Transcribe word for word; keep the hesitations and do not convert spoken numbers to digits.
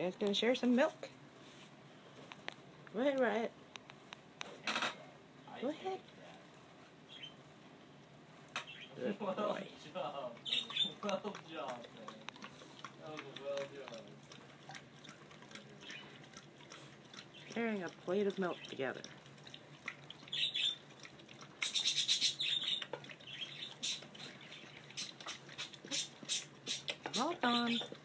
guys gonna share some milk? Go ahead, Riot. Go ahead. Good boy. Well job. Well job, man. That was a well job. Sharing a plate of milk together. Well done.